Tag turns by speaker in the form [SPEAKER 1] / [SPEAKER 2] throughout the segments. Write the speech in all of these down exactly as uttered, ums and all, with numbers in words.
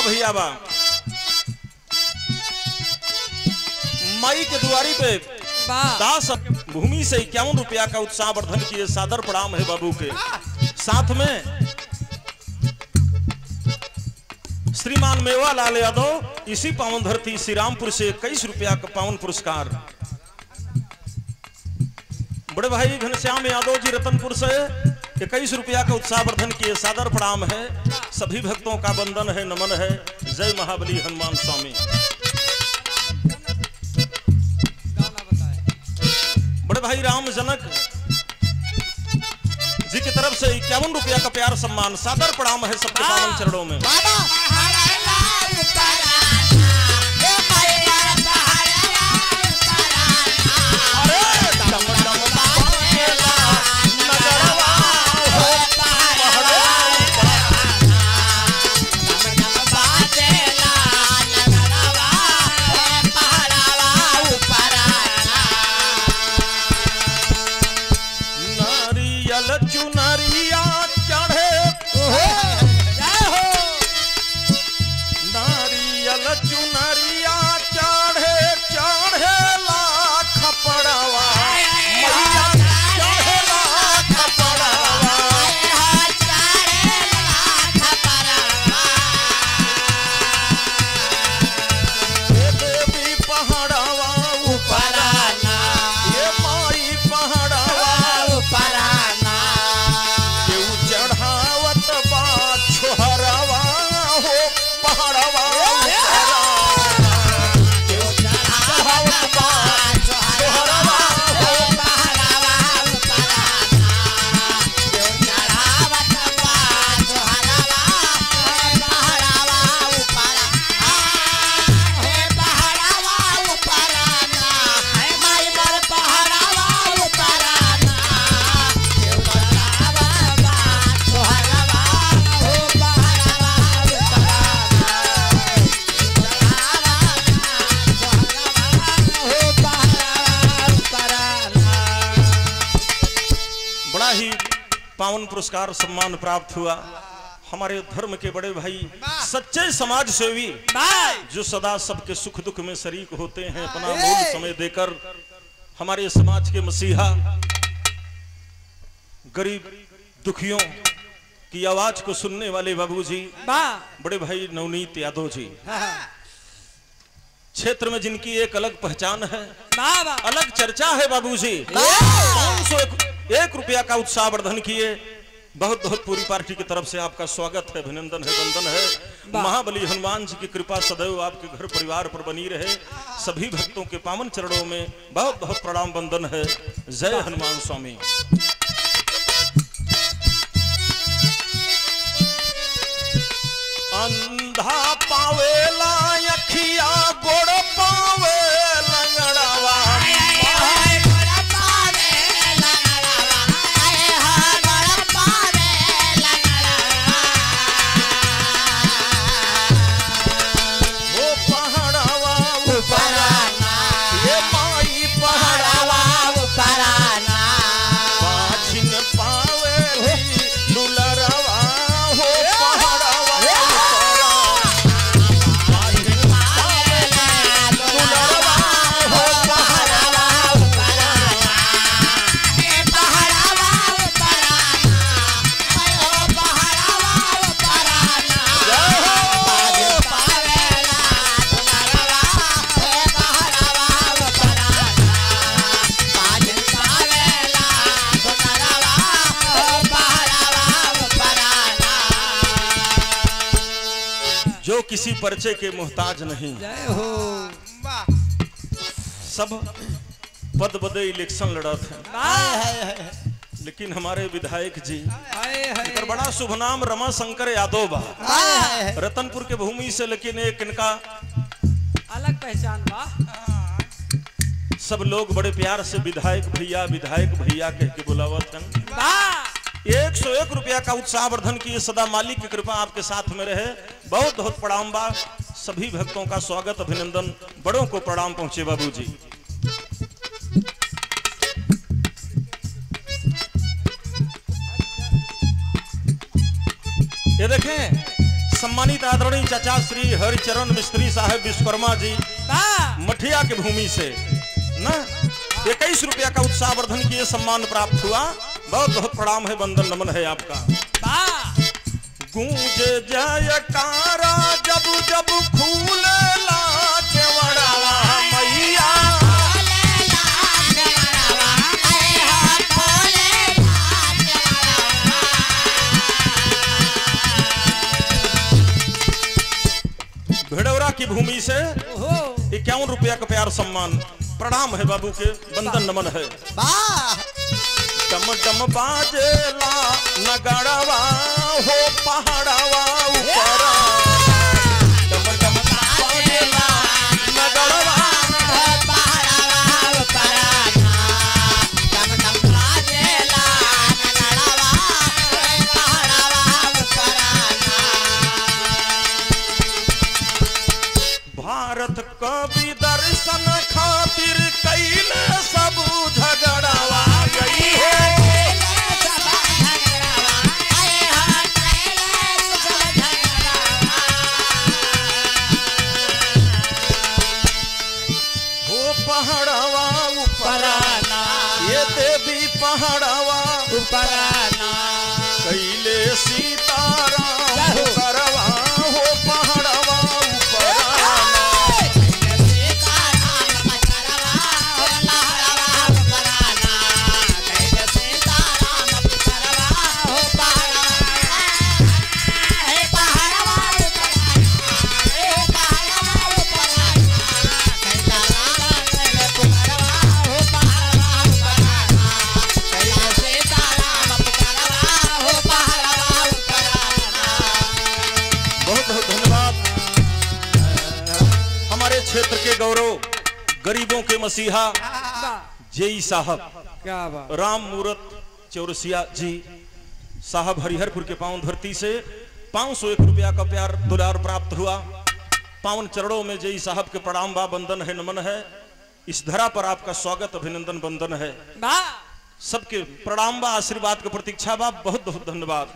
[SPEAKER 1] भैया बा माई के दुआरी पे दास भूमि से इक्यावन रुपया का उत्साह वर्धन किए सादर प्रणाम है बाबू के साथ में श्रीमान मेवालाल यादव इसी पावन धरती श्री रामपुर से इक्कीस रुपया का पावन पुरस्कार। बड़े भाई घनश्याम यादव जी रतनपुर से इक्कीस रुपया का उत्साह वर्धन किए सादर प्रणाम है। सभी भक्तों का वंदन है, नमन है। जय महाबली हनुमान स्वामी। बड़े भाई राम जनक जी की तरफ से इक्यावन रुपया का प्यार सम्मान सादर प्रणाम है सबके पावन चरणों में। चुनरिया चढ़े नारियल चुनरिया चढ़े चढ़े लाख पड़वा मैया चढ़े लाख पड़वा ये देवी पहाड़वा ऊपर आना ये माई पहाड़वा ऊपर आना चढ़ावत बा छोहरवा हो पहाड़वा पावन पुरस्कार सम्मान प्राप्त हुआ। हमारे धर्म के बड़े भाई सच्चे समाज सेवी जो सदा सबके सुख दुख में शरीक होते हैं, अपना मूल समय देकर हमारे समाज के मसीहा गरीब दुखियों की आवाज को सुनने वाले बाबूजी बड़े भाई नवनीत यादव जी, क्षेत्र में जिनकी एक अलग पहचान है, अलग चर्चा है बाबूजी। पाँच सौ एक रुपया का उत्साह वर्धन किए। बहुत बहुत पूरी पार्टी की तरफ से आपका स्वागत है, अभिनंदन है, वंदन है। महाबली हनुमान जी की कृपा सदैव आपके घर परिवार पर बनी रहे। सभी भक्तों के पावन चरणों में बहुत बहुत प्रणाम वंदन है। जय हनुमान स्वामी। अंधा पावेला अखिया गोड़ पावे लंगड़ावा किसी परिचय के मोहताज नहीं। सब पद बदे इलेक्शन लड़ा थे, लेकिन हमारे विधायक जी इनका बड़ा शुभ नाम रमा शंकर यादव बा, रतनपुर के भूमि से, लेकिन एक इनका
[SPEAKER 2] अलग पहचान बा।
[SPEAKER 1] सब लोग बड़े प्यार से विधायक भैया विधायक भैया कह के बुलावत हैं। एक सौ एक रुपया का उत्साह वर्धन की सदा मालिक की कृपा आपके साथ में रहे। बहुत बहुत प्रणाम बा। सभी भक्तों का स्वागत अभिनंदन। बड़ों को प्रणाम पहुंचे बाबूजी। ये देखें सम्मानित आदरणीय चाचा श्री हरिचरण मिस्त्री साहब विश्वकर्मा जी मठिया के भूमि से ना इक्कीस रुपया का उत्साहवर्धन किए सम्मान प्राप्त हुआ। बहुत बहुत प्रणाम है, वंदन नमन है आपका। गूंज जयकारा जब जब फूले ला केवड़वा मैया, भिड़ौरा की भूमि से इक्यावन रुपया का प्यार सम्मान प्रणाम है बाबू के, वंदन नमन है। डम डम बाजेला नगड़वा हो पहाड़वा ऊपर, डम डम बाजेला नगड़वा हो पहाड़वा ऊपर, डम डम बाजेला नगड़वा हो पहाड़वा ऊपर। भारत कवि दर्शन खातिर कैले सब झगड़वा गई है, हो पहाड़वा ऊपराना ये देवी पहाड़वा ऊपराना कैले सीताराम करवा हो पहाड़वा ऊपराना। क्षेत्र के गौरव गरीबों के मसीहा जेई साहब
[SPEAKER 2] क्या बात,
[SPEAKER 1] राम मूरत चौरसिया जी साहब हरिहरपुर के पावन धरती से पाँच सौ एक रुपया का प्यार दुलार प्राप्त हुआ। पावन चरणों में जेई साहब के प्रणाम बा, वंदन है, नमन है। इस धरा पर आपका स्वागत अभिनंदन वंदन है। सबके प्रणाम बा, आशीर्वाद की प्रतीक्षा बा। बहुत बहुत धन्यवाद।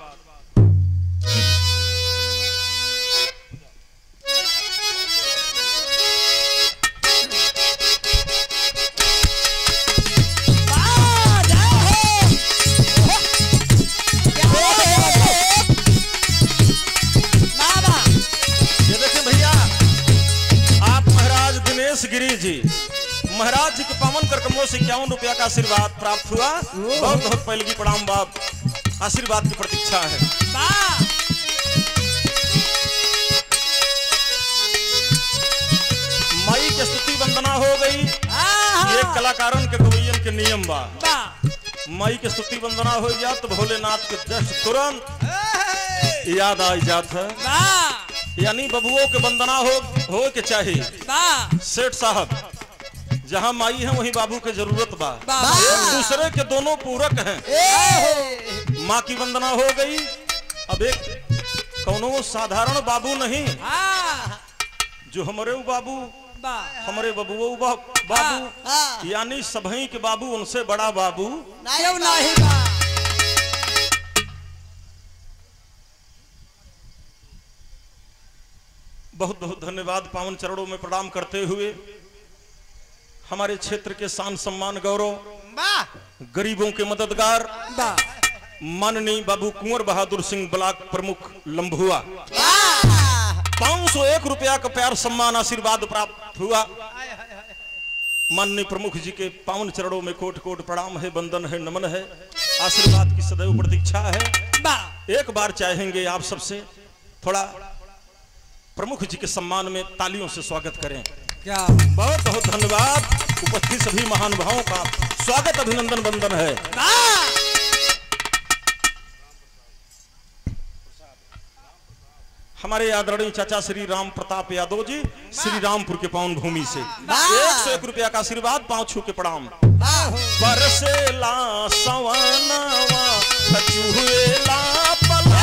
[SPEAKER 1] गिरी जी महाराज जी के पावन कर कमलों से इक्यावन रुपया का आशीर्वाद प्राप्त हुआ। बहुत बहुत पहले की प्रणाम बाप, आशीर्वाद की प्रतीक्षा है। माई के स्तुति वंदना हो गई, ये कलाकारन के गवैयन के नियम बा। माई के स्तुति वंदना हो गया तो भोलेनाथ के जस्ट तुरंत याद आ जात है, यानी बबुओं के वंदना हो हो के चाहिए। सेठ साहब जहां माई है वहीं बाबू के जरूरत बा, एक दूसरे के दोनों पूरक हैं। माँ की वंदना हो गई, अब एक कौनो साधारण बाबू नहीं, जो हमारे बाबू हमारे बबुओ बाबू, यानी सभी के बाबू, उनसे बड़ा बाबू नहीं। बहुत बहुत धन्यवाद। पावन चरणों में प्रणाम करते हुए हमारे क्षेत्र के शान सम्मान गौरव गरीबों के मददगार माननीय बाबू कुंवर बहादुर सिंह ब्लॉक प्रमुख लंबुआ, पाँच सौ एक रुपया का प्यार सम्मान आशीर्वाद प्राप्त हुआ। माननीय प्रमुख जी के पावन चरणों में कोट कोट प्रणाम है, वंदन है, नमन है। आशीर्वाद की सदैव प्रतीक्षा है। एक बार चाहेंगे आप सबसे थोड़ा प्रमुख जी के सम्मान में तालियों से स्वागत करें।
[SPEAKER 2] क्या
[SPEAKER 1] बहुत बहुत धन्यवाद। उपस्थित सभी महानुभावों का स्वागत अभिनंदन वंदन है। हमारे आदरणीय चाचा श्री राम प्रताप यादव जी श्री रामपुर के पावन भूमि से एक सौ एक रुपया का आशीर्वाद, पांच छू के प्रणाम। बरसेला सवनवा खचुएला पला,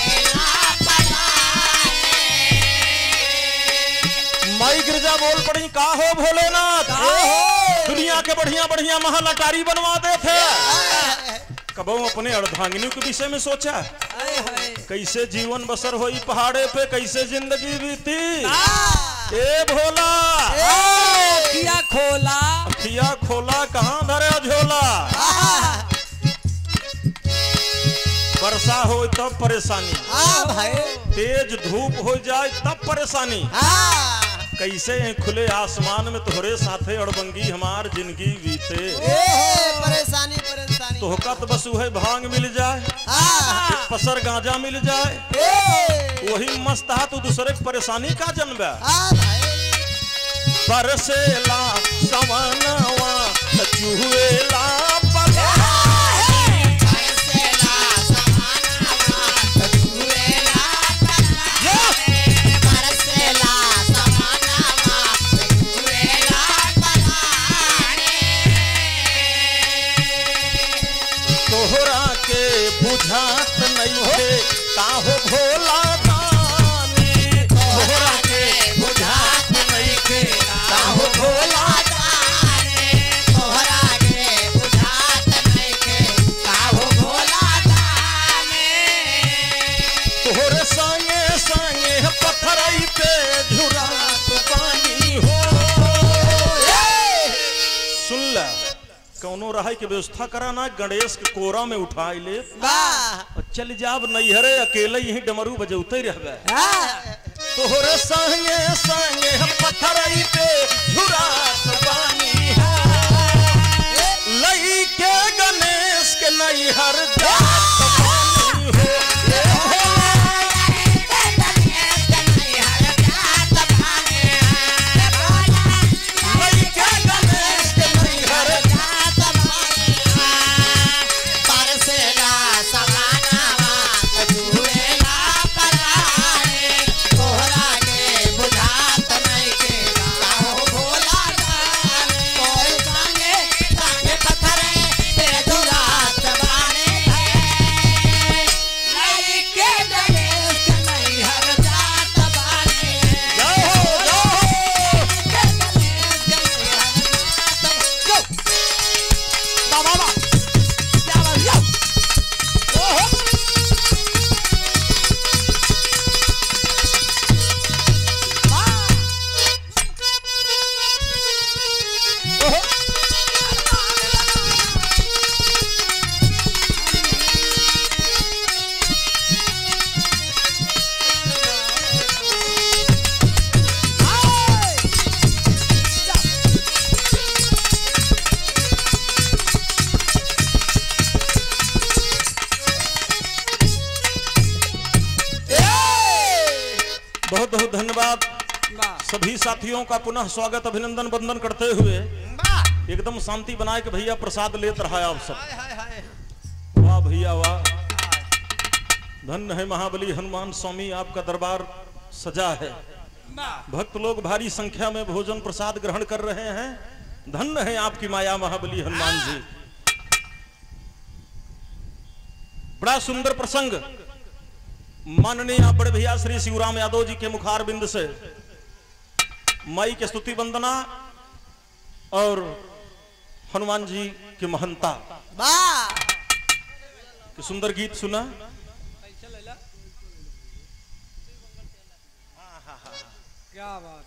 [SPEAKER 1] माई गिरजा बोल पड़ी का हो भोलेनाथ, दुनिया के बढ़िया बढ़िया महल अटारी बनवाते थे, कबो अपने अर्धांगिनी के विषय में सोचा कैसे जीवन बसर होई पहाड़े पे, कैसे जिंदगी बीती। ए भोला
[SPEAKER 2] किया खोला
[SPEAKER 1] अखिया खोला कहाँ धरे झोला, वर्षा हो तब परेशानी, तेज धूप हो जाए तब परेशानी, कैसे खुले आसमान में तोहरे साथे अड़बंगी हमार जिंदगी बीते।
[SPEAKER 3] परेशानी परेशानी
[SPEAKER 1] तोहका तो बस वही भांग मिल जाए, पसर गांजा मिल जाए, वही मस्त हा तू दूसरे की परेशानी का जन्म। बरसेला सवनवा चुहेला बुझात नहीं है काहो भोला दानी, तोहरा के बुझात नहीं है काहो भोला दानी,
[SPEAKER 3] तोहरा के बुझात नहीं है काहो भोला दानी,
[SPEAKER 1] तोहरे संगे संगे पत्थरई पे झुरात पानी हो। सुन ला कौनो रहाई के व्यवस्था कराना, गणेश के कोरा में उठाई ले और चल जाब नैहरे अकेले यही डमरू बजौते रहबे। तोहरे संगे संगे हम पत्थरई पे झुरात पानी हो, लई के गणेश के नैहर जात पानी हो। बहुत बहुत धन्यवाद सभी साथियों का, पुनः स्वागत अभिनंदन वंदन करते हुए एकदम शांति बनाए के भैया प्रसाद लेते रहा आप सब। वाह भैया वाह, धन्य है महाबली हनुमान स्वामी, आपका दरबार सजा है, भक्त लोग भारी संख्या में भोजन प्रसाद ग्रहण कर रहे हैं, धन्य है आपकी माया महाबली हनुमान जी। बड़ा सुंदर प्रसंग माननीय बड़े भैया श्री शिवराम यादव जी के मुखार बिंद से माई के स्तुति वंदना और हनुमान जी की महंता कि सुंदर गीत सुना।
[SPEAKER 2] क्या बात,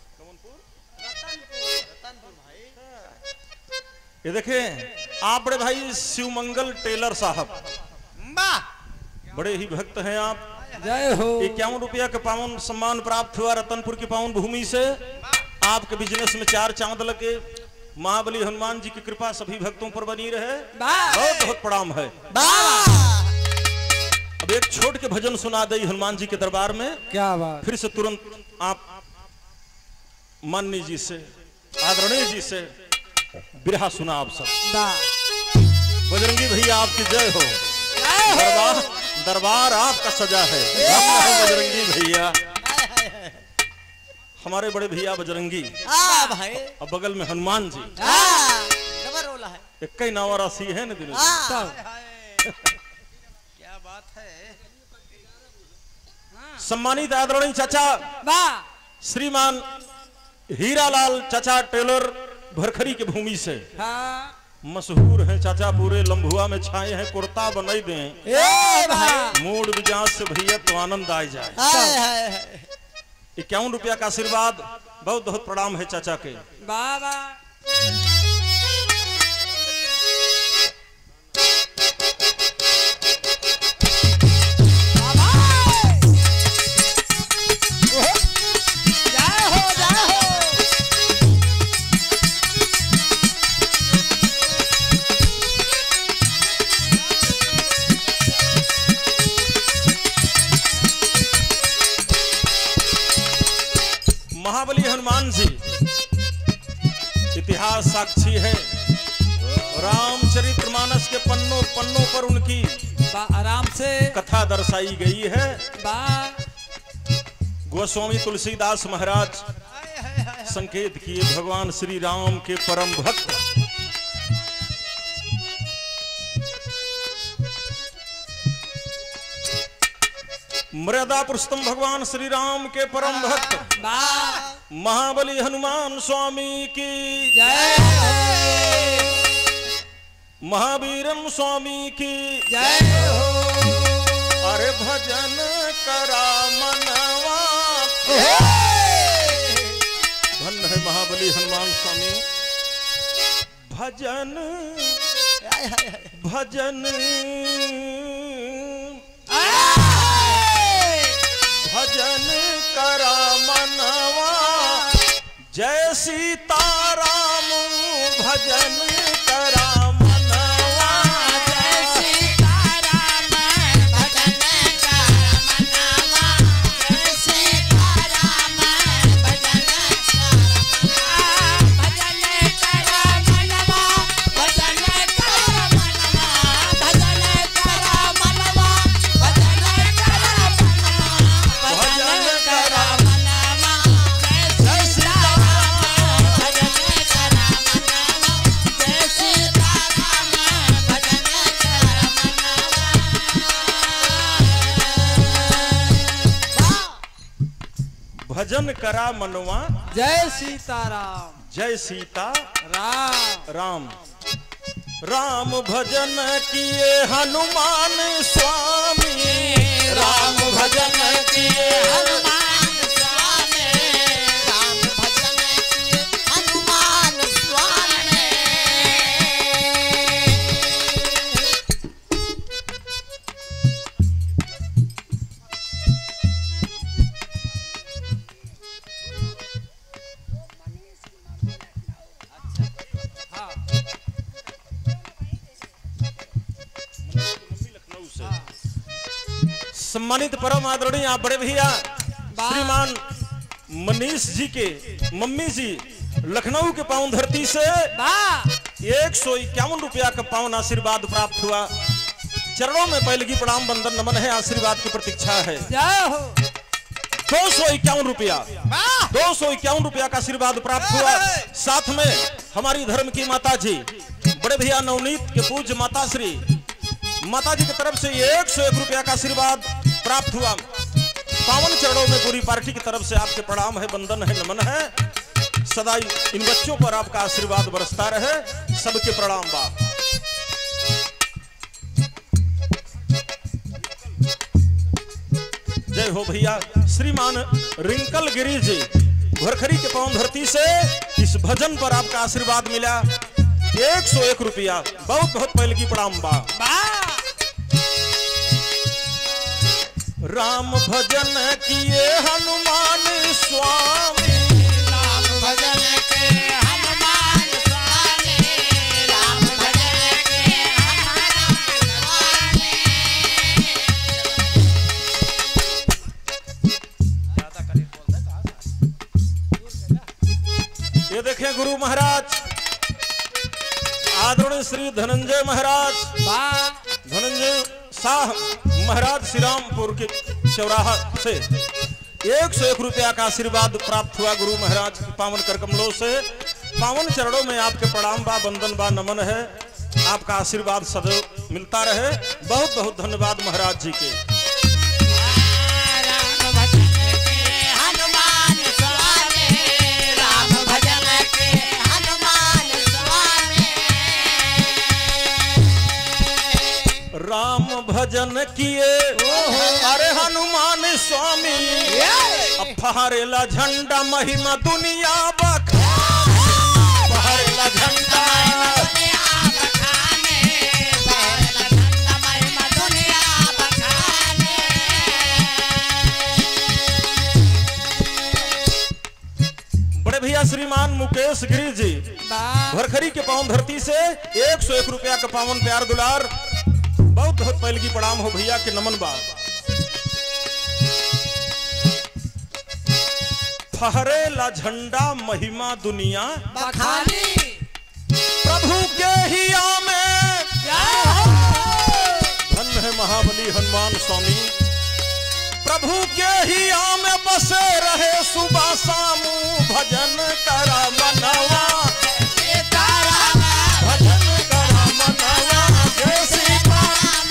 [SPEAKER 1] ये देखें आप बड़े भाई शिवमंगल टेलर साहब, बड़े ही भक्त हैं आप।
[SPEAKER 2] जय हो।
[SPEAKER 1] इक्यावन रुपया का पावन सम्मान प्राप्त हुआ रतनपुर की पावन भूमि से, आपके बिजनेस में चार चांद लगे, महाबली हनुमान जी की कृपा सभी भक्तों पर बनी रहे, बहुत बहुत प्रणाम है। अब एक छोट के भजन सुना दे हनुमान जी के दरबार में।
[SPEAKER 2] क्या बात,
[SPEAKER 1] फिर से तुरंत आप माननीय जी से आदरणीय जी से बिरहा सुना आप सब। बजरंगी भैया आपकी जय हो, दरबार दरबार आपका सजा है, है बजरंगी भैया, हमारे बड़े भैया बजरंगी
[SPEAKER 3] भाई,
[SPEAKER 1] और बगल में हनुमान जी, एक नावा राशि है ना दिल।
[SPEAKER 3] क्या बात है।
[SPEAKER 1] सम्मानित आदरणीय चाचा श्रीमान हीरालाल चाचा टेलर भरखरी के भूमि से
[SPEAKER 2] हाँ
[SPEAKER 1] मशहूर हैं चाचा, पूरे लंबुआ में छाए हैं, कुर्ता बनाई दें
[SPEAKER 3] ए भाई
[SPEAKER 1] मूड मिजाज से भैया तो आनंद आ जाए।
[SPEAKER 3] हाय हाय हाय
[SPEAKER 1] इक्यावन रुपया का आशीर्वाद, बहुत बहुत प्रणाम है चाचा के।
[SPEAKER 2] बाबा
[SPEAKER 1] महाबली हनुमान जी इतिहास साक्षी है, रामचरितमानस के पन्नों पन्नों पर उनकी
[SPEAKER 2] बा आराम से
[SPEAKER 1] कथा दर्शाई गई है।
[SPEAKER 2] बा
[SPEAKER 1] गोस्वामी तुलसीदास महाराज संकेत किए भगवान श्री राम के परम भक्त। मर्यादा पुरुषोत्तम भगवान श्री राम के परम भक्त
[SPEAKER 2] बा
[SPEAKER 1] महाबली हनुमान स्वामी की
[SPEAKER 2] जय
[SPEAKER 1] महावीरन स्वामी की
[SPEAKER 2] जय हो।
[SPEAKER 1] अरे भजन करा मनवा, धन्य है महाबली हनुमान स्वामी। भजन भजन भजन करा मनवा, जय सीताराम भजन करा मनवा,
[SPEAKER 3] जय सीताराम भजन कर मनवा, जय सीताराम भजन कर भजन कर मनवा, भजन कर मनवा, भजन कर मनवा, भजन कर मनवा, भजन कर मनवा, जय सीताराम भजन कर मनवा, जय सीताराम भजन कर मनवा।
[SPEAKER 1] भजन करा मनवा,
[SPEAKER 2] जय सीताराम
[SPEAKER 1] जय सीता
[SPEAKER 2] राम
[SPEAKER 1] राम। राम भजन किए हनुमान स्वामी, राम भजन किए
[SPEAKER 3] हनुमान स्वामी, राम भजन किए हनुमान स्वामी।
[SPEAKER 2] हाँ
[SPEAKER 1] लखनऊ से सम्मानित परम आदरणीय आप बड़े भैया श्रीमान मनीष जी के मम्मी जी लखनऊ के पावन धरती से
[SPEAKER 2] बा
[SPEAKER 1] एक सौ इक्यावन रुपया का पावन आशीर्वाद प्राप्त हुआ। चरणों में पहलगी प्रणाम बंदन नमन है, आशीर्वाद की प्रतीक्षा है।
[SPEAKER 2] जय हो।
[SPEAKER 1] दो सौ इक्यावन रुपया दो सौ इक्यावन रुपया का आशीर्वाद प्राप्त हुआ। साथ में हमारी धर्म की माता जी बड़े भैया नवनीत के पूज्य माता श्री माता जी की तरफ से एक सौ एक रुपया का आशीर्वाद प्राप्त हुआ। पावन चरणों में पूरी पार्टी की तरफ से आपके प्रणाम है, बंदन है, नमन है। सदा इन बच्चों पर आपका आशीर्वाद बरसता रहे, सबके प्रणाम बा। जय हो भैया। श्रीमान रिंकल गिरी जी भरखरी के पावन धरती से इस भजन पर आपका आशीर्वाद मिला एक सौ एक रुपया, बहुत बहुत पहलगी प्रणाम बा। राम भजन किए हनुमान स्वामी,
[SPEAKER 3] राम भजन के हनुमान स्वामी, राम भजन के हनुमान स्वामी।
[SPEAKER 1] ये देखें गुरु महाराज आदरणीय श्री धनंजय महाराज
[SPEAKER 2] बा
[SPEAKER 1] धनंजय शाह महाराज श्रीरामपुर के चौराहा से एक सौ एक रुपया का आशीर्वाद प्राप्त हुआ गुरु महाराज की पावन कर कमलों से। पावन चरणों में आपके प्रणाम बा, बंदन बा, नमन है। आपका आशीर्वाद सदैव मिलता रहे। बहुत बहुत धन्यवाद महाराज जी के।
[SPEAKER 3] राम भजन के हनुमान स्वामी, राम
[SPEAKER 1] राम भजन किए अरे हनुमान स्वामी अब फहरेला झंडा महिमा दुनिया बखा फहरेला झंडा बड़े भैया श्रीमान मुकेश गिरी जी भरखरी के पावन धरती से एक सौ एक रुपया का पावन प्यार दुलार बहुत बहुत पहले की प्रणाम हो भैया के नमन बा। फहरेला झंडा महिमा दुनिया
[SPEAKER 2] बखानी
[SPEAKER 1] प्रभु के हिया में धन्य है महाबली हनुमान स्वामी प्रभु के हिया में बसे रहे सुबह शाम भजन करा मनवा भजन करा मनवा जय सीताराम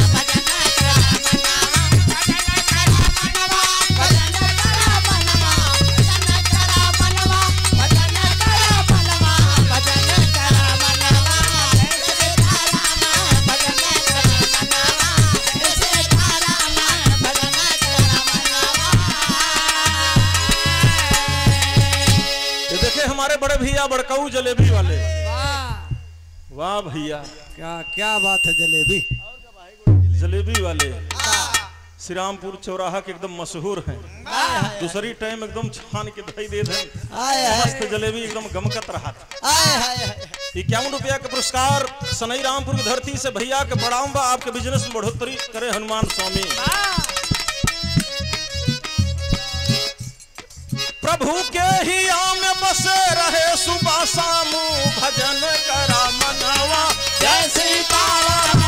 [SPEAKER 1] हमारे बड़े भैया बड़काऊ जलेबी वाले वाह भैया
[SPEAKER 2] क्या क्या बात है जलेबी
[SPEAKER 1] जलेबी वाले श्रीरामपुर चौराहा के एकदम मशहूर हैं दूसरी टाइम एकदम छान के दही दे दें मस्त जलेबी एकदम गमकत रहा इक्यावन रुपया का पुरस्कार सनई रामपुर की धरती से भैया के बढ़ाऊंगा आपके बिजनेस में बढ़ोतरी करे हनुमान स्वामी प्रभु के ही आम बसे रहे सुबह शाम भजन करा मनवा जय सीताराम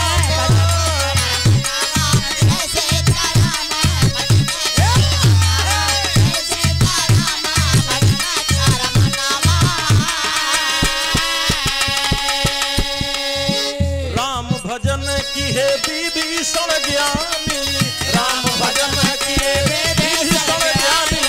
[SPEAKER 1] राम भजन की है विभीषण ज्ञानी राम भजन की है विभीषण ज्ञानी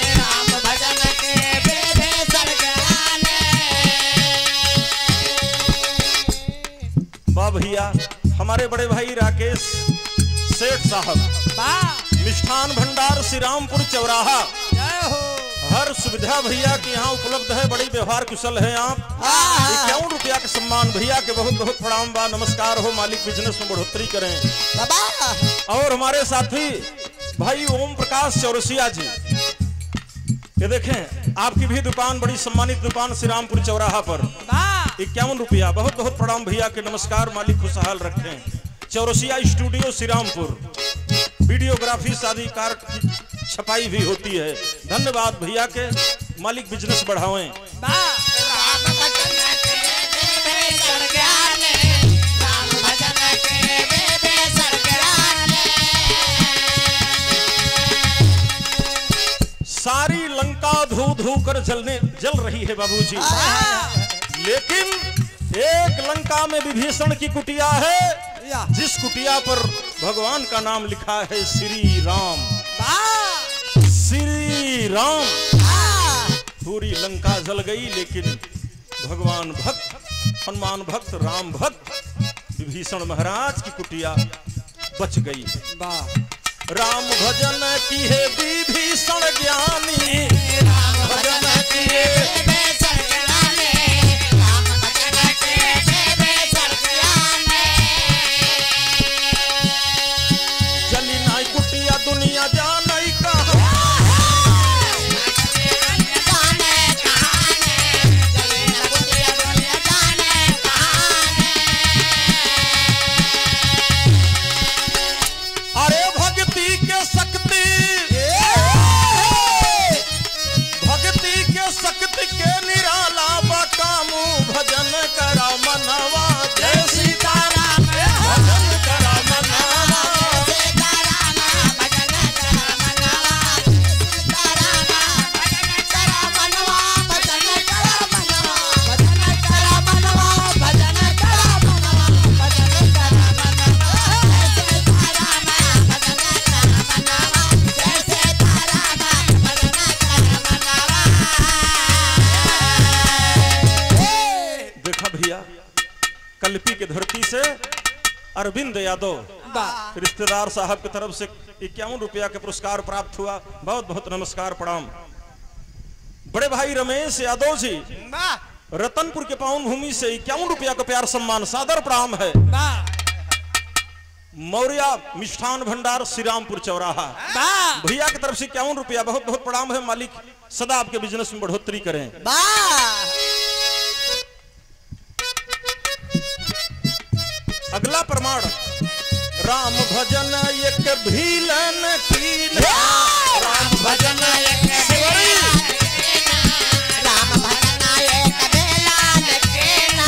[SPEAKER 1] वाह भैया हमारे बड़े भाई राकेश सेठ साहब मिष्ठान भंडार श्रीरामपुर चौराहा हर सुविधा भैया के यहाँ उपलब्ध है बड़ी व्यवहार कुशल है आप इक्यावन रुपया का सम्मान भैया के बहुत बहुत प्रणाम बा नमस्कार हो मालिक बिजनेस में बढ़ोतरी करें और हमारे साथी भाई ओम प्रकाश चौरसिया जी ये देखें आपकी भी दुकान बड़ी सम्मानित दुकान श्रीरामपुर चौराहा पर इक्यावन रुपया बहुत बहुत प्रणाम भैया के नमस्कार मालिक खुशहाल रखें चौरसिया स्टूडियो श्रीरामपुर वीडियोग्राफी शादी कार्ड की छपाई भी होती है धन्यवाद भैया के मालिक बिजनेस बढ़ावें सारी लंका धू धू कर जलने जल रही है बाबूजी लेकिन एक लंका में विभीषण की कुटिया है जिस कुटिया पर भगवान का नाम लिखा है श्री राम श्री राम पूरी लंका जल गई लेकिन भगवान भक्त हनुमान भक्त राम भक्त विभीषण महाराज की कुटिया बच गई राम भजन की है विभीषण ज्ञानी राम भजन की है दुनिया जाने कहाँ अरे भक्ति के शक्ति भक्ति के शक्ति के अरविंद यादव रिश्तेदार साहब की तरफ से इक्यावन रुपया के पुरस्कार प्राप्त हुआ। बहुत बहुत नमस्कार प्रणाम। बड़े भाई रमेश यादव जी रतनपुर के पावन भूमि से इक्यावन रुपया का प्यार सम्मान सादर प्रणाम है। मौर्या मिष्ठान भंडार श्रीरामपुर चौराहा भैया की तरफ से इक्यावन रुपया बहुत बहुत प्रणाम है। मालिक सदा आपके बिजनेस में बढ़ोतरी करें। अगला प्रमाण राम भजन एक भीलन की
[SPEAKER 3] राम भजन एक राम भजन एक बेलान केना।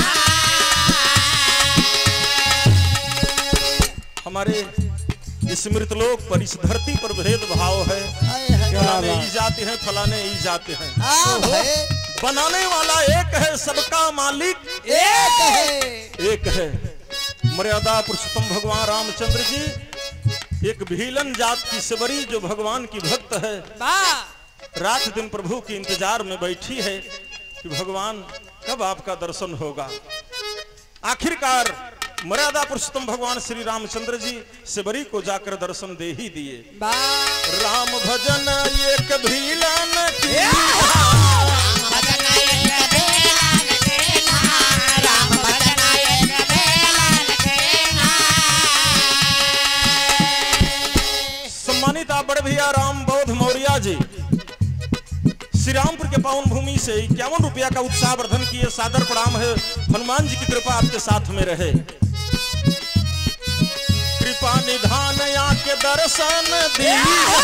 [SPEAKER 1] हमारे इस मृतलोक पर इस धरती पर भेद भाव है। फलाने ई जाते हैं फलाने ई जाते हैं। बनाने वाला एक है सबका मालिक
[SPEAKER 2] एक है
[SPEAKER 1] एक है। मर्यादा पुरुषोत्तम भगवान रामचंद्र जी एक भीलन जात की सबरी जो भगवान की भक्त है रात दिन प्रभु के इंतजार में बैठी है कि भगवान कब आपका दर्शन होगा। आखिरकार मर्यादा पुरुषोत्तम भगवान श्री रामचंद्र जी सबरी को जाकर दर्शन दे ही दिए। राम भजन एक भीलन की बड़े भैया राम बौद्ध मौर्या जी श्रीरामपुर के पावन भूमि से इक्यावन रुपया का उत्साह वर्धन किए सादर प्रणाम है। हनुमान जी की कृपा आपके साथ में रहे। कृपा निधान आके दर्शन दी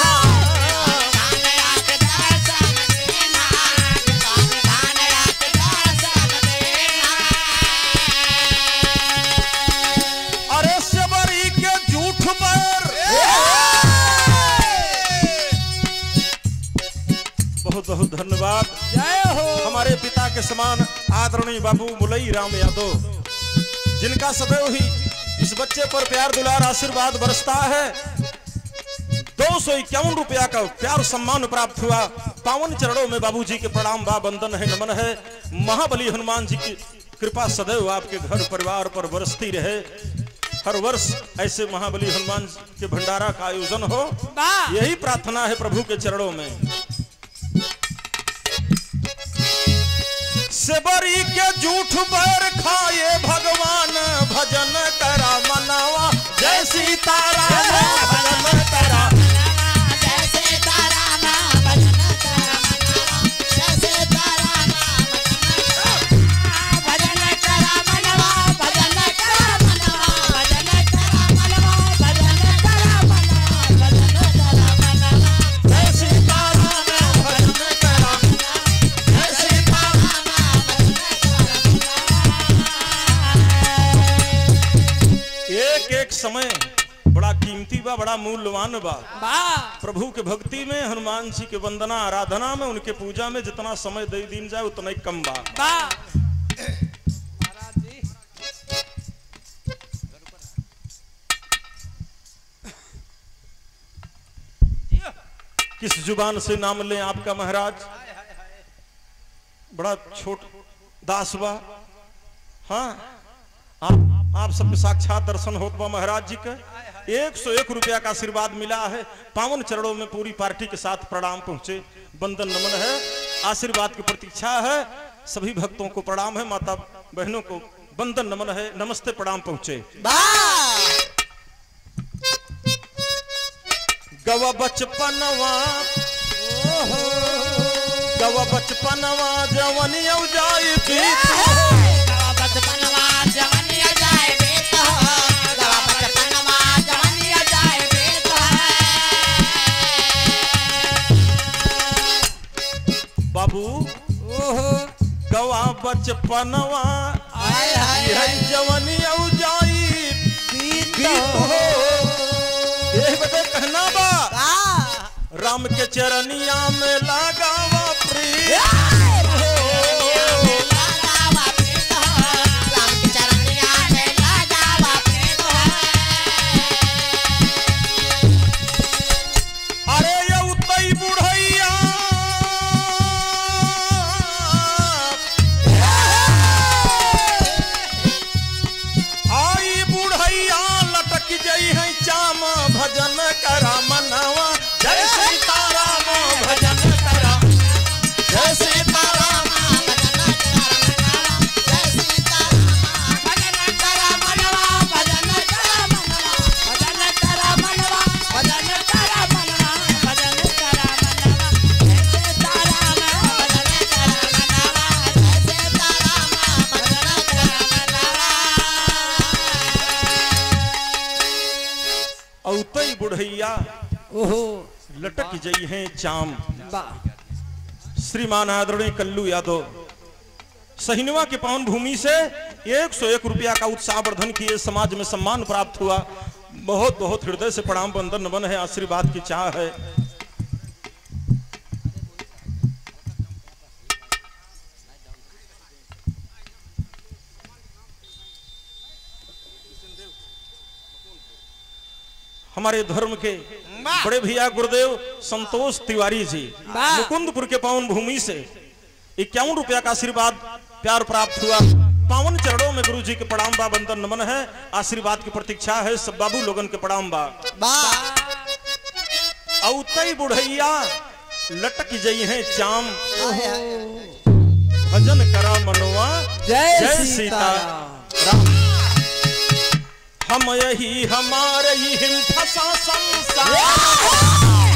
[SPEAKER 1] अरे सबरी के झूठ पर बहुत बहुत धन्यवाद।
[SPEAKER 2] जय हो
[SPEAKER 1] हमारे पिता के समान आदरणीय बाबू मुलई राम यादव जिनका सदैव ही इस बच्चे पर प्यार दुलार आशीर्वाद बरसता है। दो सौ इक्यावन रुपया का प्यार सम्मान प्राप्त हुआ। पावन चरणों में बाबूजी के प्रणाम बा बंदन है नमन है। महाबली हनुमान जी की कृपा सदैव आपके घर परिवार पर बरसती रहे। हर वर्ष ऐसे महाबली हनुमान के भंडारा का आयोजन हो यही प्रार्थना है प्रभु के चरणों में। सबरी के झूठ पर खाए भगवान भजन करा मनावा जय सीताराम भजन करा
[SPEAKER 3] जय सीताराम भजन करा मनवा जय सीताराम भजन करा मनवा भजन करा मनवा भजन करा मनवा भजन करा मनवा भजन करा मनवा
[SPEAKER 1] जय सीताराम भजन करा
[SPEAKER 3] जय सीताराम
[SPEAKER 1] एक एक समय बड़ा कीमती बा बड़ा मूल्यवान बा। प्रभु के भक्ति में हनुमान जी के वंदना आराधना में उनके पूजा में जितना समय दे दिन जाए उतना ही कम बा। किस जुबान से नाम लें आपका महाराज बड़ा छोट दास बा। हाँ आप आप सबके साक्षात दर्शन होत बा महाराज जी के। एक सौ एक रुपया का आशीर्वाद मिला है। पावन चरणों में पूरी पार्टी के साथ प्रणाम पहुंचे बंदन नमन है। आशीर्वाद की प्रतीक्षा है। सभी भक्तों को प्रणाम है। माता बहनों को बंदन नमन है। नमस्ते प्रणाम पहुंचे। गवा बचपनवा गवा बचपनवा जवनी जाई बीत
[SPEAKER 3] गवा बचपनवा जवनी जाए बीत गवा बचपनवा जवनी जाए बीत
[SPEAKER 1] बाबू ओहो गवा बचपनवा
[SPEAKER 2] आय हाय
[SPEAKER 1] यह जवनी जाई बीत हो ये बता कहना बा राम के चरनिया में लगावा प्रिय
[SPEAKER 3] लगावा प्रीत राम के चरनिया में लगावा प्रीत
[SPEAKER 1] अरे ये उतई बुढ़ैया आई बुढ़ैया बुढ़ैया
[SPEAKER 2] ओहो
[SPEAKER 1] लटक जई हैं चाम।
[SPEAKER 2] वाह
[SPEAKER 1] श्रीमान आदरणीय कल्लू यादव सहिनवा के पावन भूमि से एक सौ एक रुपया का उत्साह वर्धन किए, समाज में सम्मान प्राप्त हुआ। बहुत बहुत हृदय से प्रणाम बंदन नमन है, आशीर्वाद की चाह है। हमारे धर्म के बड़े भैया गुरुदेव संतोष तिवारी जी मुकुंदपुर के पावन भूमि से इक्यावन रुपया का आशीर्वाद प्यार प्राप्त हुआ। पावन चरणों में गुरु जी के प्रणाम बा, बंदन नमन है, आशीर्वाद की प्रतीक्षा है। सब बाबू लोगन के प्रणाम बा। औतई बुढ़ैया लटक जई हैं चाम, भजन करा मनवा जय सीता राम। हम यही हमारे ही हिम फसा संसार,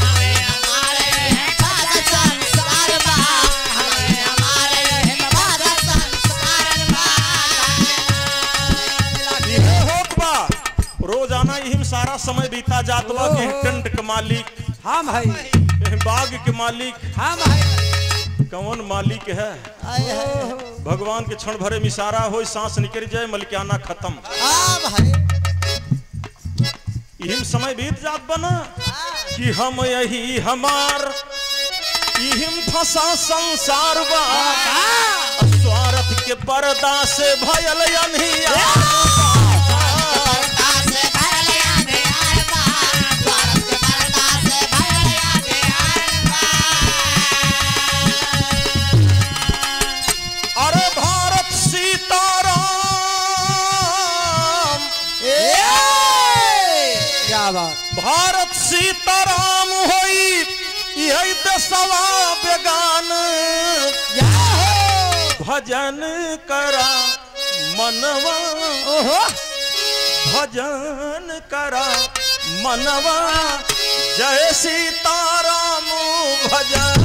[SPEAKER 1] रोजाना यही सारा समय बीता जात बा कि टेंट के मालिक
[SPEAKER 2] हाँ भाई,
[SPEAKER 1] बाग के मालिक
[SPEAKER 2] हाँ भाई,
[SPEAKER 1] कौन मालिक है? भगवान के क्षण भरे मिसारा हो, सांस निकल जाए मलिकाना खत्म। यही समय बीत जात बना कि हम यही हमार यही फंसा संसार बा, स्वार्थ के पर्दा से भयल अनहिया। अरे भारत सीताराम,
[SPEAKER 2] क्या बात,
[SPEAKER 1] भारत सीताराम होई यही दसवा बेगान। भजन करा मनवा,
[SPEAKER 2] ओहो
[SPEAKER 1] भजन करा मनवा जय सीताराम भजन।